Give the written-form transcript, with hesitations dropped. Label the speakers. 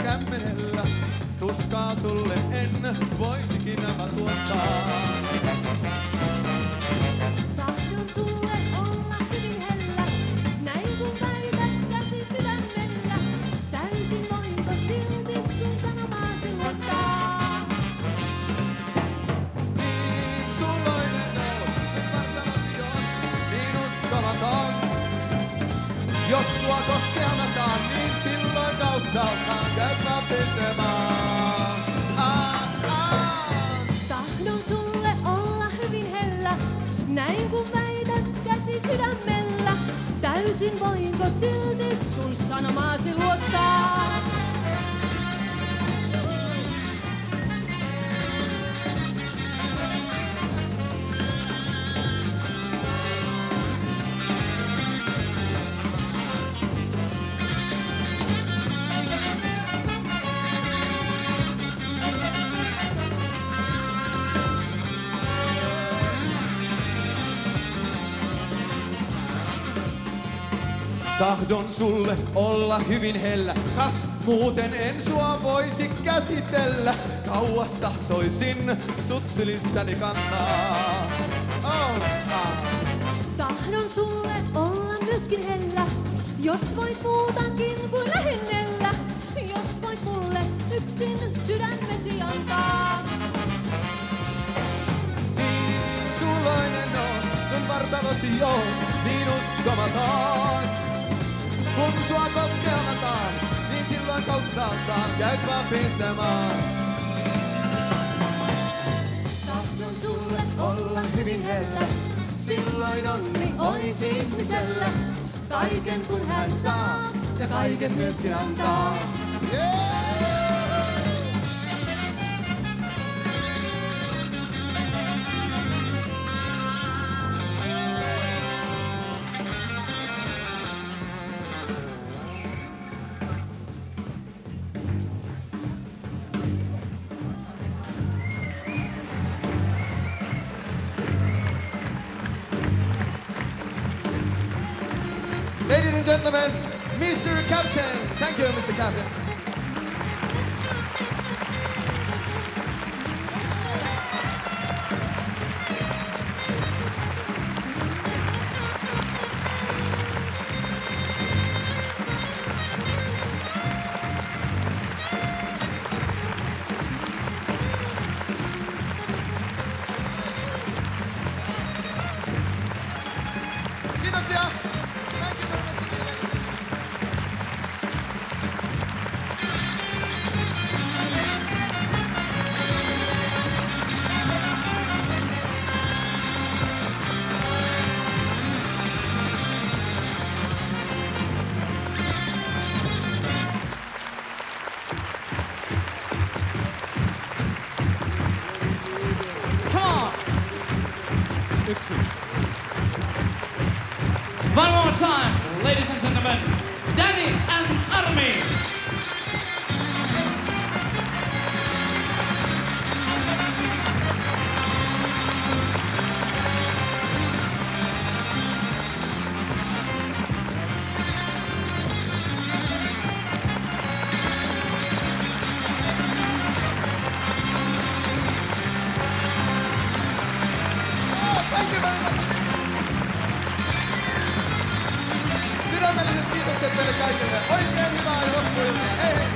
Speaker 1: hämmenellä. Tuskaa sulle en voisikin nämä tuottaa.
Speaker 2: Tahdon sulle olla hyvin hellä, näin kun väität käsi sydämellä. Täysin voinko silti sun sanomaasi luottaa?
Speaker 1: Niin suloinen on, sun vartalosi on niin uskomaton. Jos sua koskea mä saan, niin silloin kauttaaltaan käypä pesemään.
Speaker 2: Tahdon sulle olla hyvin hellä, näin kun väität käsi sydämellä. Täysin voinko silti sun sanomaasi luottaa?
Speaker 1: Tahdon sulle olla hyvin hellä, kas muuten en sua voisi käsitellä. Kauas tahtoisin sut sylissäni kantaa.
Speaker 2: Tahdon sulle olla myöskin hellä, jos voit muutankin kuin lähennellä. Jos voit mulle yksin sydämesi antaa.
Speaker 1: Niin suloinen on, sun vartalosi on niin uskomaton. Kun sua koskea mä saan, niin silloin kauttaaltaan käyt vaan pesemään.
Speaker 2: Tahdon sulle olla hyvin hellä, silloin onni olisi ihmisellä. Kaiken kun hän saa ja kaiken myöskin antaa.
Speaker 1: Ladies and gentlemen, Mr. Captain. Thank you, Mr. Captain. Kiitoksia. Thank you very much.
Speaker 3: Come on! One more time, ladies and gentlemen, Danny and Army.
Speaker 1: Thank you very much. Sydämelliset kiitokset teille kaikille. Oikein hyvää loppuiltaa. Hei hei!